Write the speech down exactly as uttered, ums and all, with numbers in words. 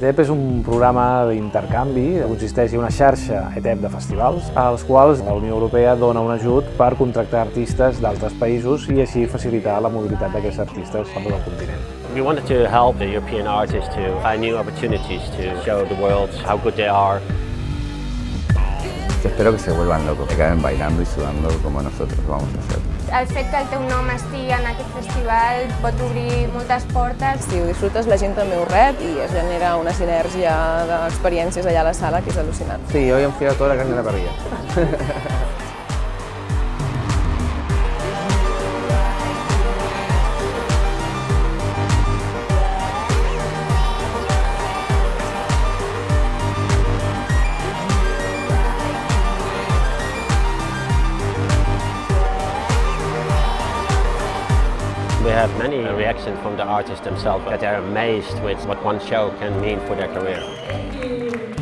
E T E P és un programa d'intercanvi que consisteix en una xarxa E T E P de festivals als quals la Unió Europea dona un ajut per contractar artistes d'altres països i així facilitar la mobilitat d'aquests artistes per tot el continent. We wanted to help the European artists to find new opportunities to show the world how good they are. Espero que se vuelvan locos, que acaben bailando y sudando como nosotros vamos a hacer. El fet que el teu nom estigui en aquest festival pot obrir moltes portes. Si ho disfrutes, la gent també ho rep i es genera una sinergia d'experiències allà a la sala que és al·lucinant. Sí, hoy han enfriado toda la carne de la parrilla. We have many reactions from the artists themselves that they are amazed with what one show can mean for their career.